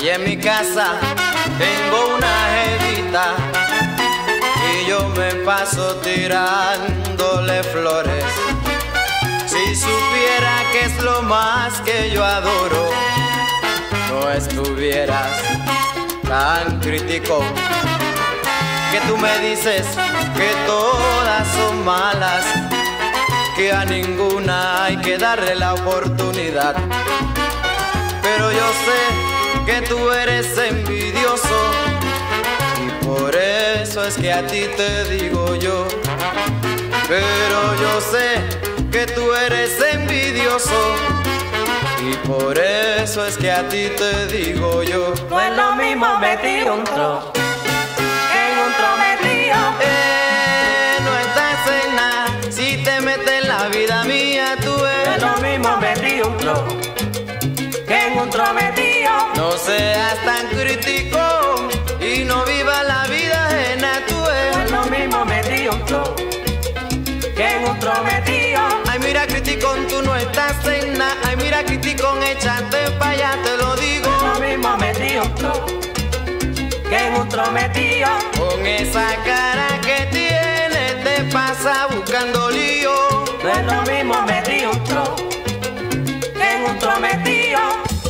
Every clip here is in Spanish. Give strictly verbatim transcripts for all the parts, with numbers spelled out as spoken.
Allá en mi casa tengo una jevita y yo me paso tirándole flores. Si supiera que es lo más que yo adoro, no estuvieras tan crítico. Que tú me dices que todas son malas, que a ninguna hay que darle la oportunidad. Pero yo sé que tú eres envidioso y por eso es que a ti te digo yo. Pero yo sé que tú eres envidioso y por eso es que a ti te digo yo. No es lo mismo meter un tro que en un tro metido. Eh, no estás en nada si te metes en la vida mía, tú No es eres. lo mismo meter un tro que en un tro metido. No seas tan crítico y no vivas la vida ajena, tú No es eres. lo mismo meter un tro que en un tro metido. Ay, mira, criticón, tú no estás en nada. Ay, mira, criticón, échate pa' allá, te lo digo. No es lo mismo meter un tro que en un tro metido. Con esa cara que tienes te pasa buscando lío. No es lo mismo meter un tro que en un tro metido.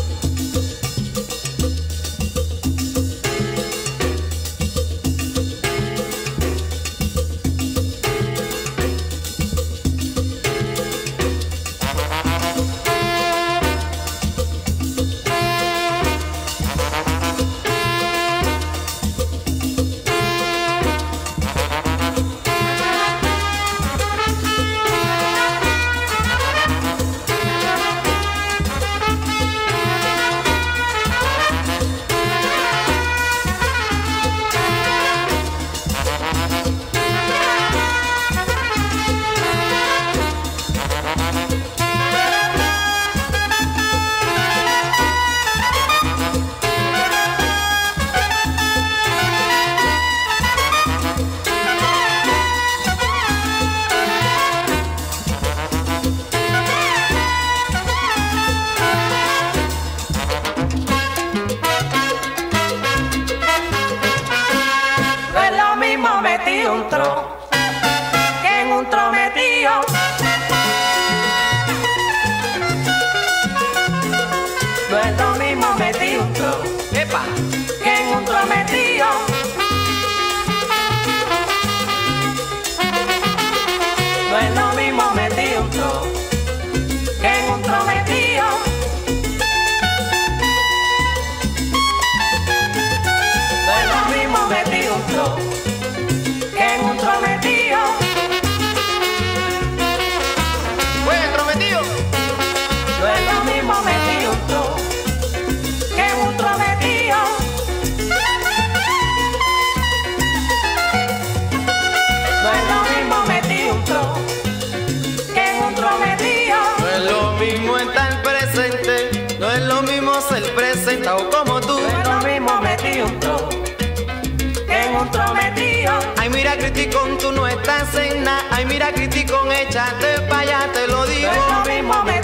No es lo mismo meter un tro que en un tro metido. No es lo mismo meter un tro ¡Epa! que en un tro metido. No es lo mismo meter un tro que en un tro metido. No es lo mismo meter un tro que en un tro metido. ¡Buen entrometido! No es lo mismo meter un tro que en un tro metido. No es lo mismo meter un tro que en un tro metido. No es lo mismo estar presente, no es lo mismo ser presentado como tú. No es lo mismo meter un tro que en un tro metido. Ay, mira, criticón, tú no estás en nada. Ay, mira, criticón, échate pa' allá, te lo No digo. es lo mismo meter